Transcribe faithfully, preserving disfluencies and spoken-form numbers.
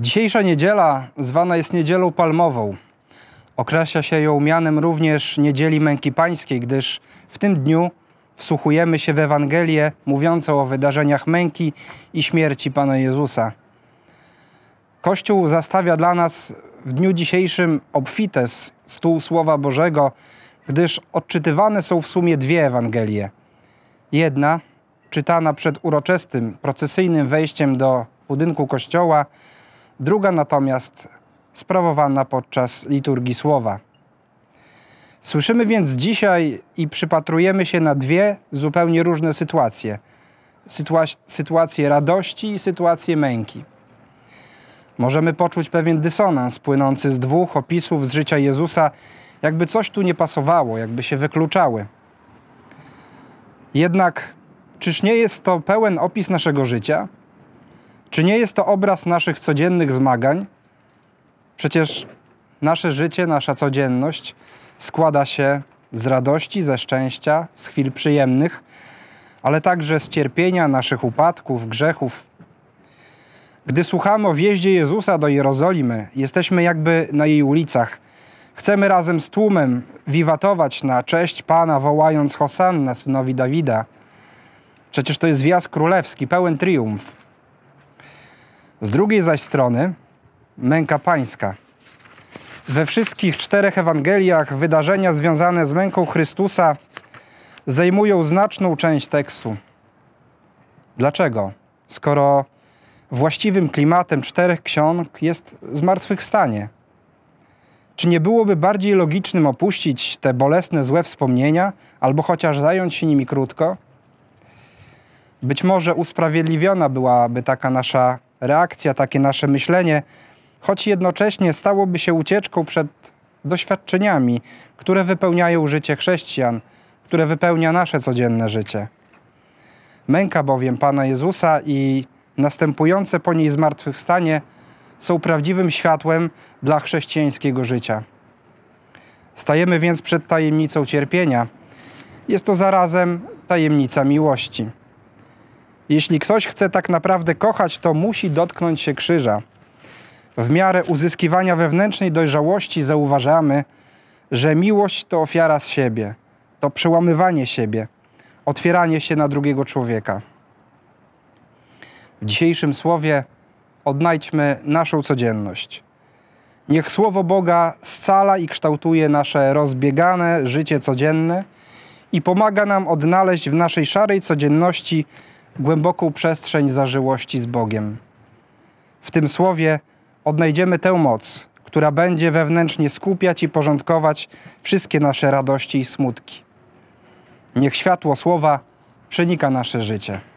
Dzisiejsza niedziela zwana jest Niedzielą Palmową. Określa się ją mianem również Niedzieli Męki Pańskiej, gdyż w tym dniu wsłuchujemy się w Ewangelię mówiącą o wydarzeniach męki i śmierci Pana Jezusa. Kościół zastawia dla nas w dniu dzisiejszym obfite stół Słowa Bożego, gdyż odczytywane są w sumie dwie Ewangelie. Jedna, czytana przed uroczystym, procesyjnym wejściem do budynku kościoła, druga natomiast sprawowana podczas liturgii Słowa. Słyszymy więc dzisiaj i przypatrujemy się na dwie zupełnie różne sytuacje. Sytua- sytuację radości i sytuację męki. Możemy poczuć pewien dysonans płynący z dwóch opisów z życia Jezusa, jakby coś tu nie pasowało, jakby się wykluczały. Jednak czyż nie jest to pełen opis naszego życia? Czy nie jest to obraz naszych codziennych zmagań? Przecież nasze życie, nasza codzienność składa się z radości, ze szczęścia, z chwil przyjemnych, ale także z cierpienia, naszych upadków, grzechów. Gdy słuchamy o wjeździe Jezusa do Jerozolimy, jesteśmy jakby na jej ulicach. Chcemy razem z tłumem wiwatować na cześć Pana, wołając Hosanna, synowi Dawida. Przecież to jest wjazd królewski, pełen triumf. Z drugiej zaś strony męka pańska. We wszystkich czterech Ewangeliach wydarzenia związane z męką Chrystusa zajmują znaczną część tekstu. Dlaczego? Skoro właściwym klimatem czterech ksiąg jest zmartwychwstanie. Czy nie byłoby bardziej logicznym opuścić te bolesne, złe wspomnienia, albo chociaż zająć się nimi krótko? Być może usprawiedliwiona byłaby taka nasza reakcja, takie nasze myślenie, choć jednocześnie stałoby się ucieczką przed doświadczeniami, które wypełniają życie chrześcijan, które wypełnia nasze codzienne życie. Męka bowiem Pana Jezusa i następujące po niej zmartwychwstanie są prawdziwym światłem dla chrześcijańskiego życia. Stajemy więc przed tajemnicą cierpienia. Jest to zarazem tajemnica miłości. Jeśli ktoś chce tak naprawdę kochać, to musi dotknąć się krzyża. W miarę uzyskiwania wewnętrznej dojrzałości zauważamy, że miłość to ofiara z siebie, to przełamywanie siebie, otwieranie się na drugiego człowieka. W dzisiejszym słowie odnajdźmy naszą codzienność. Niech Słowo Boga scala i kształtuje nasze rozbiegane życie codzienne i pomaga nam odnaleźć w naszej szarej codzienności głęboką przestrzeń zażyłości z Bogiem. W tym słowie odnajdziemy tę moc, która będzie wewnętrznie skupiać i porządkować wszystkie nasze radości i smutki. Niech światło słowa przenika nasze życie.